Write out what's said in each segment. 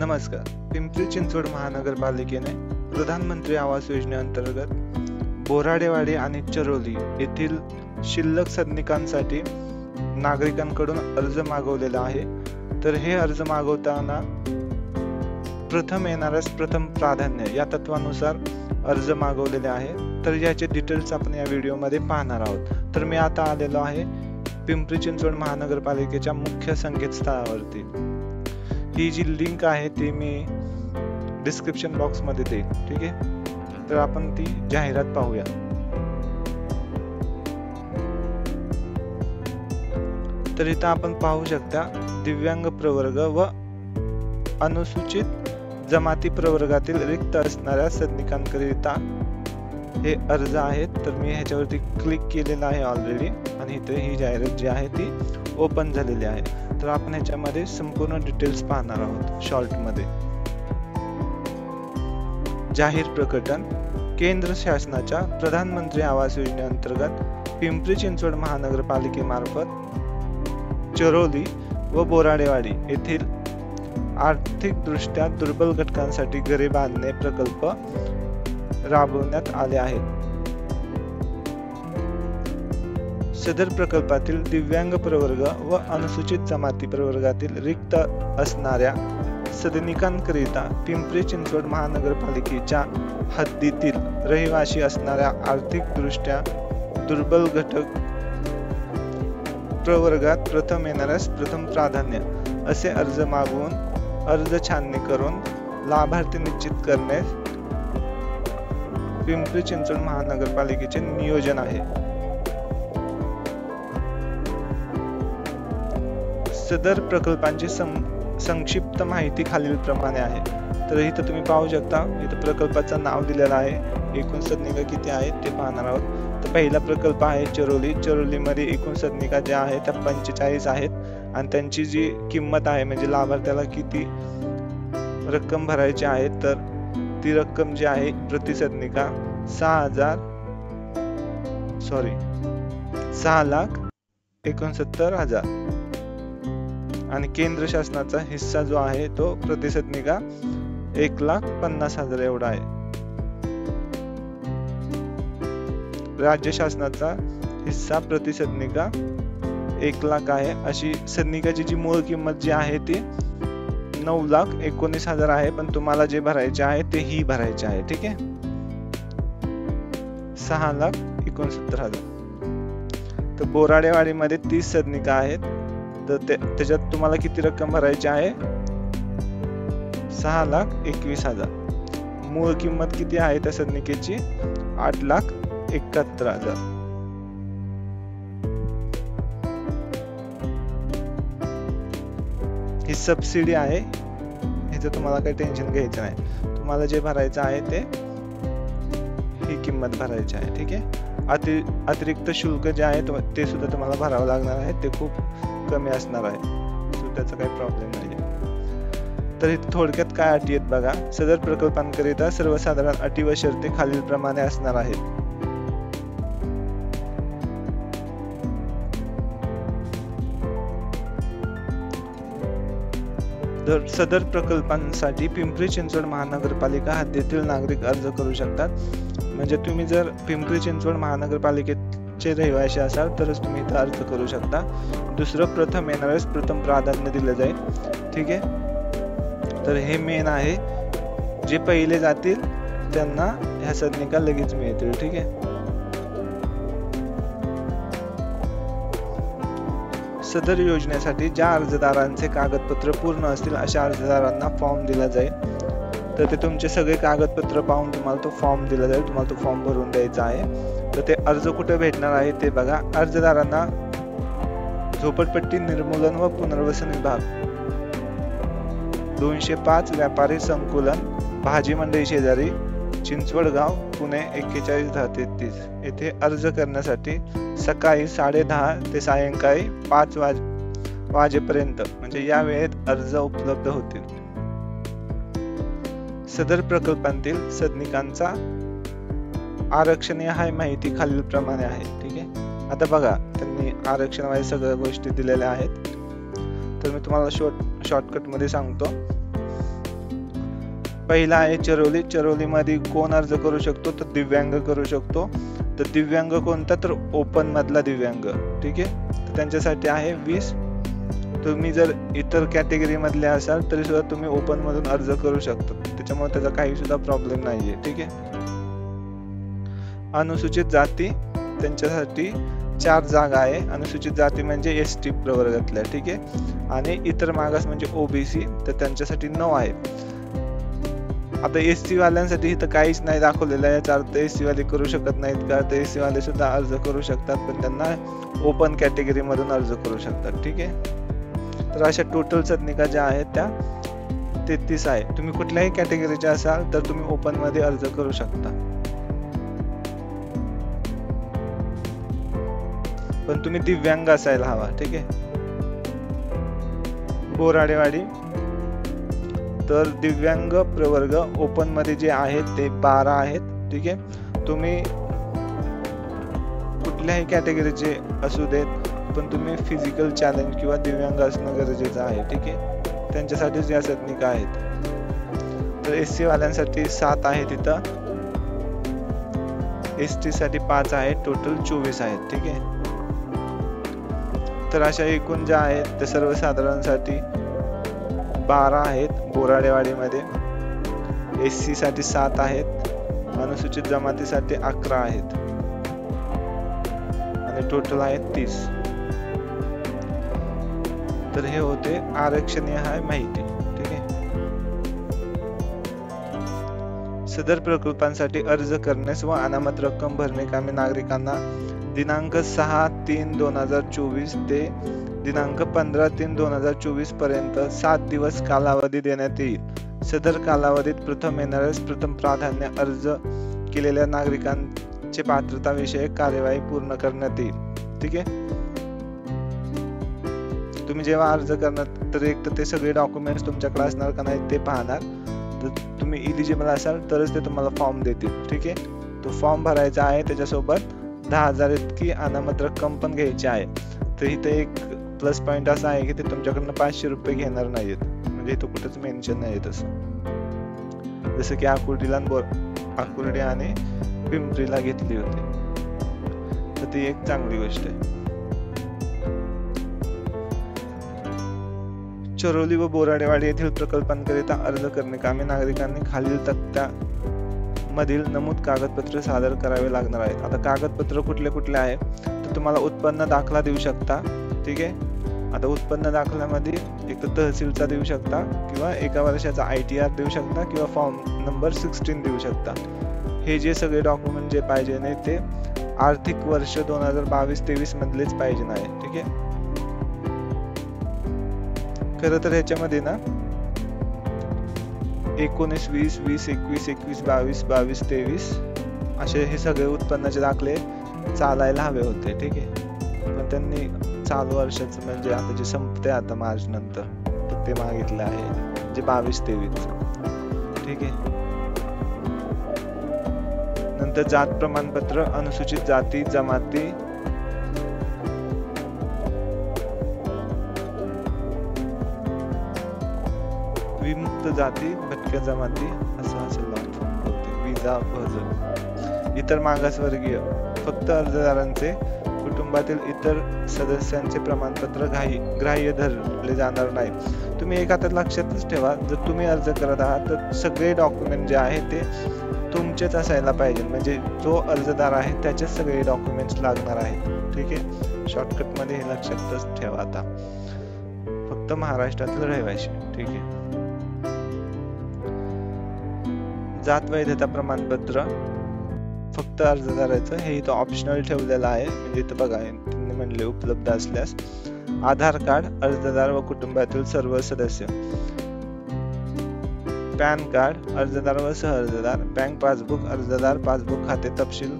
नमस्कार. पिंपरी चिंचवड महानगरपालिकेने प्रधानमंत्री आवास योजनेअंतर्गत बोराडेवाडी आणि चरोली येथील शिल्लक सदनिकांसाठी नागरिकांकडून अर्ज मागवलेला आहे. तर हे अर्ज मागवताना प्रथम येणाऱ्यास प्रथम प्राधान्य या तत्वानुसार अर्ज मागवलेले आहे. तर याचे डिटेल्स आपण या व्हिडिओमध्ये पाहणार आहोत. तर मी आता आलेलो आहे पिंपरी चिंचवड महानगरपालिकेच्या मुख्य संकेतस्थळावरती. ही जी लिंक आहे ती मी डिस्क्रिप्शन बॉक्स मध्ये देईन. ठीक आहे, तर आपण ती जाहिरात पाहूया. तर इथं आपण पाहू शकता दिव्यांग प्रवर्ग व अनुसूचित जमाती प्रवर्गातील रिक्त असणाऱ्या सदनिकांकरिता हे अर्ज आहेत. तर मी ह्याच्यावरती क्लिक केलेलं आहे ऑलरेडी आणि इथे ही जाहिरात जी आहे ती ओपन झालेली आहे. तर आपण ह्याच्यामध्ये संपूर्ण डिटेल्स पाहणार आहोत शॉर्ट मध्ये. जाहीर प्रकटन. केंद्र शासनाच्या प्रधानमंत्री आवास योजनेअंतर्गत पिंपरी चिंचवड महानगरपालिकेमार्फत चरोली व बोराडेवाडी येथील आर्थिक दृष्ट्या दुर्बल घटकांसाठी घरे बांधणे प्रकल्प राबवण्यात आले आहेत. सदर प्रकल्पातील दिव्यांग प्रवर्ग व अनुसूचित जमाती प्रवर्गातील रिक्त असणाऱ्या सदनिकांकरिता पिंपरी चिंचवड महानगरपालिकेच्या हद्दीतील रहिवासी असणाऱ्या आर्थिक दृष्ट्या दुर्बल घटक प्रवर्गात प्रथम येणाऱ्यास प्रथम प्राधान्य असे अर्ज मागवून अर्ज छाननी करून लाभार्थी निश्चित करणे पिंपरी चिंचवड महानगरपालिकेचे नियोजन आहे. सदर प्रकल्पांची संक्षिप्त माहिती खालील प्रमाणे आहे. तर इथं तुम्ही पाहू शकता, इथं प्रकल्पाचं नाव दिलेलं आहे, एकूण सदनिका किती आहेत ते पाहणार आहोत. तर पहिला प्रकल्प आहे चरोली. चरोलीमध्ये एकूण सदनिका ज्या आहेत त्या 45 आहेत आणि त्यांची जी किंमत आहे म्हणजे लाभार्थ्याला किती रक्कम भरायची आहे तर ती रक्कम जी आहे प्रति सदनिका 6,69,000 आणि केंद्र शासनाचा हिस्सा जो आहे तो प्रति सदनिका 1,50,000 एवढा आहे. राज्य शासनाचा हिस्सा प्रति सदनिका 1,00,000 आहे. अशी सदनिकाची जी मूळ किंमत जी आहे ती 9,19,000 आहे, पण तुम्हाला जे भरायचे आहे ते ही भरायचे आहे. ठीक आहे, 6,69,000. तर बोराडेवाडीमध्ये 30 सदनिका आहेत. तर त्याच्यात तुम्हाला किती रक्कम भरायची आहे 6,21,000. मूळ किंमत किती आहे त्या सदनिकेची 8,71,000. ही सबसिडी आहे, ह्याचं तुम्हाला काही टेन्शन घ्यायचं नाही. तुम्हाला जे भरायचं आहे ते ही किंमत भरायची आहे. ठीक आहे, अतिरिक्त शुल्क जे आहे ते सुद्धा तुम्हाला भरावं लागणार आहे. ते खूप कमी असणार आहे, त्याचा काही प्रॉब्लेम नाही. तर थोडक्यात काय अटी आहेत बघा. सदर प्रकल्पांकरिता सर्वसाधारण अटी व शर्ती खालील प्रमाणे असणार आहेत. तर सदर प्रकल्पांसाठी पिंपरी चिंचवड महानगरपालिका हद्दीतील नागरिक अर्ज करू शकतात. म्हणजे तुम्ही जर पिंपरी चिंचवड महानगरपालिकेचे रहिवासी असाल तरच तुम्ही इथं अर्ज करू शकता. दुसरं, प्रथम येणाऱ्यास प्रथम प्राधान्य दिले जाईल. ठीक आहे, तर हे मेन आहे. जे पहिले जातील त्यांना ह्या सदनिका लगेच मिळतील. ठीक आहे, सदर योजनेसाठी ज्या अर्जदारांचे कागदपत्र पूर्ण असतील अशा अर्जदारांना फॉर्म दिला जाईल. तर ते तुमचे सगळे कागदपत्र पाहून तुम्हाला तो फॉर्म दिला जाईल. तुम्हाला तो फॉर्म भरून द्यायचा आहे. तर ते अर्ज कुठे भेटणार आहे ते बघा. अर्जदारांना झोपडपट्टी निर्मूलन व पुनर्वसन विभाग 205 व्यापारी संकुलन, भाजी मंडई शेजारी, चिंचवडगाव, पुणे 411033 येथे अर्ज करण्यासाठी सकाळी 10:30 ते सायंकाळी 5 वाजेपर्यंत म्हणजे या वेळेत अर्ज उपलब्ध होतील. सदर प्रकल्पांतील सदनिकांचा आरक्षणीय हाय माहिती खालील प्रमाणे आहे. ठीक आहे, आता बघा त्यांनी आरक्षण वाईज सगळ्या गोष्टी दिलेल्या आहेत. तर मी तुम्हाला शॉर्टकट मध्ये सांगतो. पहिला आहे चरोली. चरोलीमध्ये कोण अर्ज करू शकतो? तर दिव्यांग करू शकतो. तर दिव्यांग कोणता? तर ओपन मधला दिव्यांग. ठीक आहे, तर त्यांच्यासाठी आहे 20. तुम्ही जर इतर कॅटेगरी मधले असाल तरी सुद्धा तुम्ही ओपन मधून अर्ज करू शकता, त्याच्यामुळे त्याचा काही सुद्धा प्रॉब्लेम नाहीये. ठीक आहे. अनुसूचित जाती त्यांच्यासाठी 4 जागा आहे. अनुसूचित जाती म्हणजे एसटी प्रवर्गातल्या. ठीक आहे. आणि इतर मागास म्हणजे ओबीसी, तर त्यांच्यासाठी 9 आहे. आता एससी वाल्यांसाठी इथं काहीच नाही दाखवलेलं आहे, याचा अर्थ एससी वाले करू शकत नाहीत का? तर एससी वाले सुद्धा अर्ज करू शकतात, पण त्यांना ओपन कॅटेगरी मधून अर्ज करू शकतात. ठीक आहे. तर अशा टोटल सदनिका ज्या आहेत त्या 33 आहे. तुम्ही कुठल्याही कॅटेगरीचे असाल तर तुम्ही ओपन मध्ये अर्ज करू शकता, पण तुम्ही दिव्यांग असायला हवा. ठीक आहे. बोराडेवाडी, तर दिव्यांग प्रवर्ग ओपन मध्ये जे आहेत ते 12 आहेत. ठीक आहे. तुम्ही कुठल्याही कॅटेगरीचे असू देत, पण तुम्ही फिजिकल चॅलेंज किंवा दिव्यांग असणं गरजेचं आहे. ठीक आहे. त्यांच्यासाठीच या सदनिका आहेत. तर एससी वाल्यांसाठी 7 आहे तिथं, एसटी साठी 5 आहे, टोटल 24 आहेत. ठीक आहे. तर अशा एकूण ज्या आहेत त्या सर्वसाधारणसाठी 12 आहेत बोराडेवाडीमध्ये, एससी साठी 7 आहेत, अनुसूचित जमातीसाठी 11 आहेत आणि टोटल आहेत 30. तर हे होते आरक्षणीय हाय माहिती. ठीक आहे. सदर प्रकल्पांसाठी अर्ज करण्यास व अनामत रक्कम भरणे कामे नागरिकांना दिनांक 6/3/2024 ते दिनांक 15/3/2024 पर्यंत 7 दिवस कालावधी देण्यात येईल. सदर कालावधीत प्रथम येणाऱ्यास प्रथम प्राधान्य अर्ज केलेल्या नागरिकांचे पात्रता विषयक कार्यवाही पूर्ण करण्यात येईल. ठीक आहे. तुम्ही जेव्हा अर्ज करणार तर एक तर ते सगळे डॉक्युमेंट्स तुमच्याकडे असणार का नाही ते पाहणार. तर तुम्ही इलिजिबल असाल तरच ते तुम्हाला फॉर्म देतील. ठीक आहे. तो फॉर्म भरायचा आहे, त्याच्यासोबत 10,000 इतकी अनामत रक्कम पण घ्यायची आहे. तर इथे एक प्लस पॉइंट असा आहे की ते तुमच्याकडनं 500 रुपये घेणार नाहीत, म्हणजे इथं कुठेच मेन्शन नाही तसं, जसं की आकुर्डी आणि पिंपरीला घेतली होती. तर ती एक चांगली गोष्ट आहे. चरोली व बोराडेवाडी येथील प्रकल्पांकरिता अर्ज करणे कामे नागरिकांनी खालील तक्त्या मधील नमूद कागदपत्र सादर करावे लागणार आहेत. आता कागदपत्र कुठले कुठले आहे? तर तुम्हाला उत्पन्न दाखला देऊ शकता. ठीक आहे. आता उत्पन्न दाखल्यामध्ये एक तर तहसीलचा देऊ शकता, किंवा 1 वर्षाचा ITR देऊ शकता, किंवा फॉर्म नंबर 16 देऊ शकता. हे जे सगळे डॉक्युमेंट जे पाहिजे नाही ते आर्थिक वर्ष 2022-23 मधलेच पाहिजे नाही. ठीक आहे. खरं तर ह्याच्यामध्ये ना 19, 20, 20, 21, 21, 22, 22, 23 असे हे सगळे उत्पन्नाचे दाखले चालायला हवे होते. ठीक आहे. पण त्यांनी चालू वर्षाचं म्हणजे आता जे संपते आता मार्च नंतर, तर ते मागितलं आहे जे 22-23. ठीक आहे. नंतर जात प्रमाणपत्र, अनुसूचित जाती जमाती, विमुक्त जाती, भटक्या जमाती असं असेल विजा भजन. इतर मागासवर्गीय फक्त अर्जदारांचे कुटुंबातील इतर सदस्यांचे प्रमाणपत्र ग्राह्य धरले जाणार नाही. तुम्ही एक आता लक्षातच ठेवा, जर तुम्ही अर्ज करत आहात तर सगळे डॉक्युमेंट जे आहे ते तुमचेच असायला पाहिजे, म्हणजे जो अर्जदार आहे त्याचेच सगळे डॉक्युमेंट्स लागणार आहेत. ठीक आहे. शॉर्टकट मध्ये हे लक्षातच ठेवा. आता फक्त महाराष्ट्रातील रहिवासी. ठीक आहे. जात वैधता प्रमाणपत्र फक्त अर्जदाराचं, हे इथं ऑप्शनल ठेवलेलं आहे. म्हणजे इथं बघा त्यांनी म्हणले उपलब्ध असल्यास आधार कार्ड अर्जदार व कुटुंबातील सर्व सदस्य, पॅन कार्ड अर्जदार व सहअर्जदार, बँक पासबुक अर्जदार, पासबुक खाते तपशील,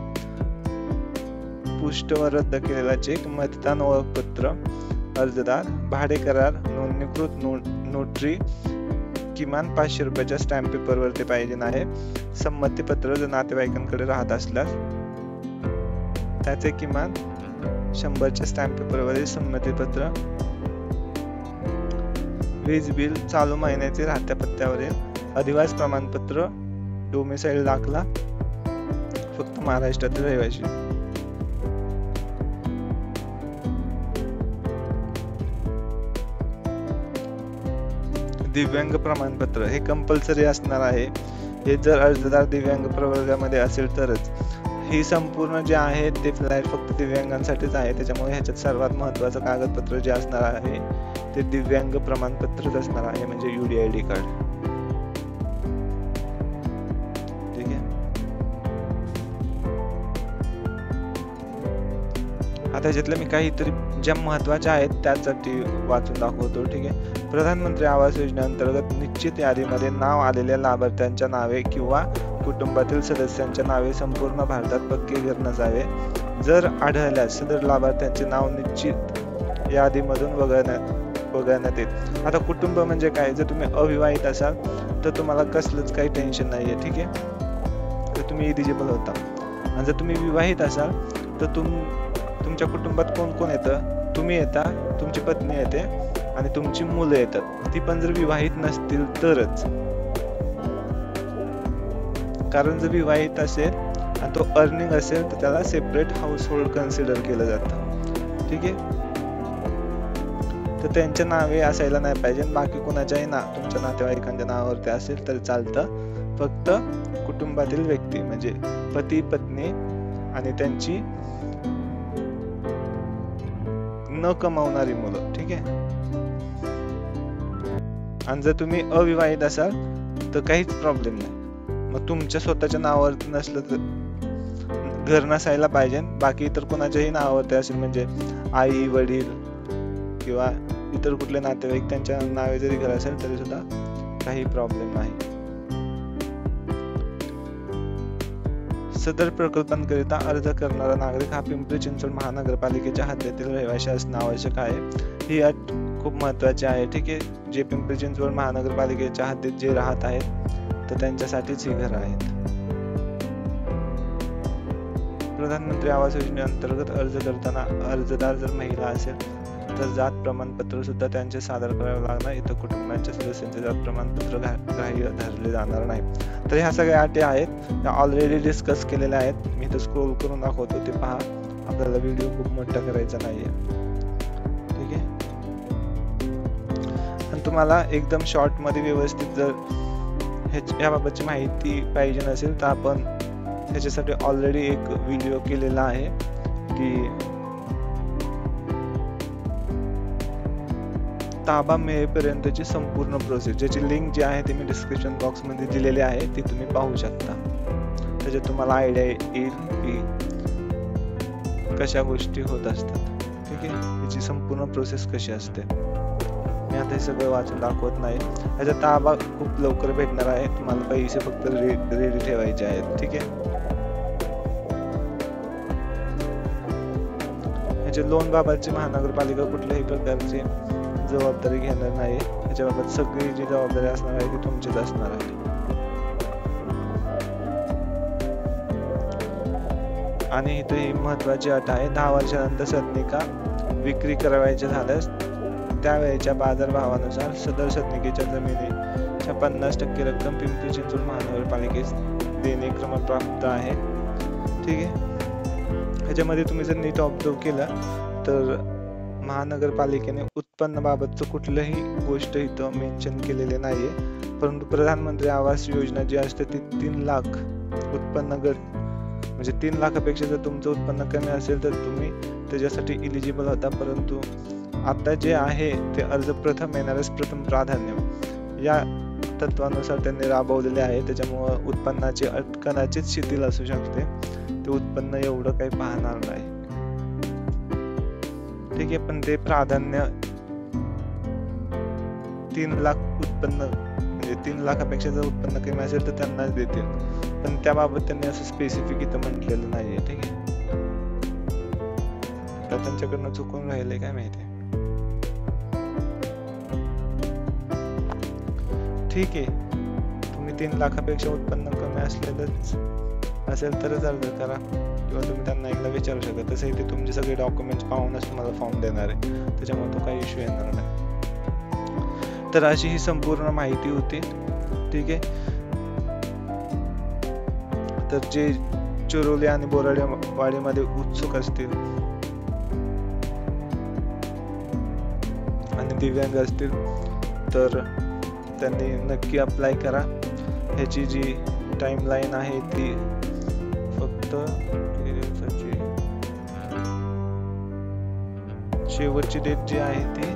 पुष्ट व रद्द केलेला चेक, मतदान ओळखपत्र अर्जदार, भाडे करार, नोंदणीकृत नोटरी किमान 500 रुपयाच्या स्टॅम्प पेपर वरती पाहिजे आहे, संमतीपत्र जर नातेवाईकांकडे राहत असल्यास त्याचे किमान 100च्या स्टॅम्प पेपर वरील संमतीपत्र, वीज बिल, चालू महिन्याचे राहत्या पत्त्यावरील अधिवास प्रमाणपत्र, डोमिसाईल दाखला, फक्त महाराष्ट्रातील रहिवासी. दिव्यांग प्रमाणपत्र हे कंपल्सरी असणार आहे. हे जर अर्जदार दिव्यांग प्रवर्गामध्ये असेल तरच. ही संपूर्ण जे आहे ते फ्लॅट फक्त दिव्यांगांसाठीच आहे. त्याच्यामुळे ह्याच्यात सर्वात महत्त्वाचं कागदपत्र जे असणार आहे ते दिव्यांग प्रमाणपत्रच असणार आहे, म्हणजे UDID कार्ड. ठीक आहे. आता ह्याच्यातल्या मी काहीतरी ज्या महत्त्वाच्या आहेत त्यासाठी वाचून दाखवतो. ठीक आहे. प्रधानमंत्री आवास योजनेअंतर्गत निश्चित यादीमध्ये नाव आलेल्या लाभार्थ्यांच्या नावे किंवा कुटुंबातील सदस्यांच्या नावे संपूर्ण भारतात पक्के घर नसावे. जर आढळल्यास सदर लाभार्थ्यांचे नाव निश्चित यादीमधून वगळण्यात येईल. आता कुटुंब म्हणजे काय? जर तुम्ही अविवाहित असाल तर तुम्हाला कसलंच काही टेन्शन नाहीये. ठीक आहे. तर तुम्ही इलिजिबल होता. आणि जर तुम्ही विवाहित असाल तर तुमच्या कुटुंबात कोण कोण येतं? तुम्ही येता, तुमची पत्नी येते आणि तुमची मुलं येतात. ती पण जर विवाहित नसतील तरच. कारण जर विवाहित असेल आणि तो अर्निंग असेल तर त्याला सेपरेट हाऊस होल्ड कन्सिडर केलं जातं. ठीक आहे. तर त्यांच्या नावे असायला नाही पाहिजे. बाकी कोणाच्याही तुमच्या नातेवाईकांच्या नावावरती असेल तर चालतं. फक्त कुटुंबातील व्यक्ती म्हणजे पती, पत्नी आणि त्यांची न कमावणारी मुलं. ठीक आहे. आणि जर तुम्ही अविवाहित असाल तर काहीच प्रॉब्लेम नाही. मग तुमच्या स्वतःच्या नावावरती नसलं तर घर नसायला पाहिजे. बाकी इतर कोणाच्याही नावावरती असेल म्हणजे आई, वडील किंवा इतर कुठले नातेवाईक त्यांच्या नावे जरी घर असेल तरी सुद्धा काही प्रॉब्लेम नाही. सदर प्रकल्पांकरिता अर्ज करणारा नागरिक हा पिंपरी चिंचवड महानगरपालिकेच्या हद्दीतील रहिवासी असणं आवश्यक आहे. ही अट खूप महत्वाची आहे. ठीक आहे. जे पिंपरी चिंचवड महानगरपालिकेच्या हद्दीत जे राहत आहेत तर त्यांच्यासाठीच ही घरं आहेत. प्रधानमंत्री आवास योजनेअंतर्गत अर्ज करताना अर्जदार जर महिला असेल तर जात प्रमाणपत्र सुद्धा त्यांचे सादर करावे लागणार. इतर कुटुंबाच्या सदस्यांचे जात प्रमाणपत्र ग्राह्य धरले जाणार नाही. तर ह्या सगळ्या अटी आहेत, त्या ऑलरेडी डिस्कस केलेल्या आहेत. मी इथं स्क्रोल करून दाखवतो, ते पहा. आपल्याला व्हिडिओ खूप मोठा करायचा नाहीये. ठीक आहे. आणि तुम्हाला एकदम शॉर्ट मध्ये व्यवस्थित जर याबाबतची माहिती पाहिजे नसेल तर आपण त्याच्यासाठी ऑलरेडी एक व्हिडिओ केलेला आहे की ताबा मिळेपर्यंतची संपूर्ण प्रोसेस, ज्याची लिंक जी आहे ती मी डिस्क्रिप्शन बॉक्स मध्ये दिलेली आहे, ती तुम्ही पाहू शकता. त्याच्यात तुम्हाला आयडिया येईल की कशा गोष्टी होत असतात. ठीक आहे. याची संपूर्ण प्रोसेस कशी असते. मी आता हे सगळं वाचून दाखवत नाही. याचा ताबा खूप लवकर भेटणार आहे. तुम्हाला पैसे फक्त रेडी ठेवायचे आहेत. ठीक आहे. याच्या लोन बाबतची महानगरपालिका कुठल्याही प्रकारची जबाबदारी घेणार नाही. याच्याबाबत सगळी जी जबाबदारी असणार आहे ती तुमचीच असणार आहे. आणि इथे ही महत्वाची अट आहे, 10 वर्षानंतर सदनिका विक्री करावयाच्या झाल्यास त्यावेळेच्या बाजारभावानुसार सदर सदनिकेच्या जमिनीच्या 50% रक्कम पिंपरी चिंचवड महानगरपालिकेस देणे क्रमप्राप्त आहे. ठीक आहे. ह्याच्यामध्ये तुम्ही जर नीट ऑब्झर्व केलं तर महानगरपालिकेने उत्पन्नाबाबतचं कुठलंही गोष्ट इथं मेन्शन केलेले नाहीये. परंतु प्रधानमंत्री आवास योजना जी असते ती 3 लाख उत्पन्न गट, म्हणजे 3 लाखापेक्षा जर तुमचं उत्पन्न कमी असेल तर तुम्ही त्याच्यासाठी इलिजिबल होता. परंतु आता जे आहे ते अर्ज प्रथम येणाऱ्यास प्रथम प्राधान्य या तत्वानुसार त्यांनी राबवलेले आहे. त्याच्यामुळे उत्पन्नाची अट कदाचित शिथिल असू शकते. ते उत्पन्न एवढं काही पाहणार नाही. ठीक आहे. पण ते प्राधान्य 3 लाख उत्पन्न, म्हणजे 3 लाखापेक्षा जर उत्पन्न कमी असेल तर त्यांनाच देतील. पण त्याबाबत त्यांनी असं स्पेसिफिक इथं म्हटलेलं नाहीये. ठीक आहे. तर त्यांच्याकडनं चुकून राहिले काय माहिती. ठीक आहे. तुम्ही 3 लाखापेक्षा उत्पन्न कमी असेल तरच अर्ज करा, किंवा तुम्ही त्यांना एकदा विचारू शकता. तसंही ते तुमचे सगळे डॉक्युमेंट्स पाहूनच तुम्हाला फॉर्म देणार आहे. त्याच्यामुळे तो काही इश्यू येणार नाही. तर अशी ही संपूर्ण माहिती होती. ठीक आहे. तर जे चिरोली आणि बोराडेवाडीमध्ये उत्सुक असतील आणि दिव्यांग असतील तर त्यांनी नक्की अप्लाय करा. ह्याची जी टाइमलाईन आहे ती फक्त किती दिवसाची, शेवटची डेट जी आहे ती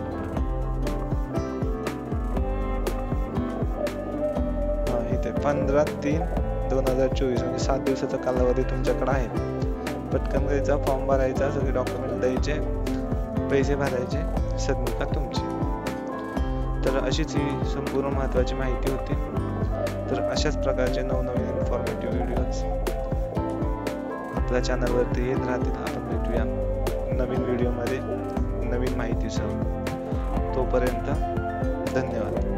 15/3/2024 म्हणजे 7 दिवसाचा कालावधी तुमच्याकडे आहे. पटकन जायचा, फॉर्म भरायचा, सगळे डॉक्युमेंट द्यायचे, पैसे भरायचे, सबमिट का तुमची. तर अशीच ही संपूर्ण महत्त्वाची माहिती होती. तर अशाच प्रकारचे नवनवीन इन्फॉर्मेटिव्ह व्हिडिओज आपल्या चॅनलवरती येत राहतील. आपण भेटूया नवीन व्हिडिओमध्ये नवीन माहितीसह. तोपर्यंत धन्यवाद.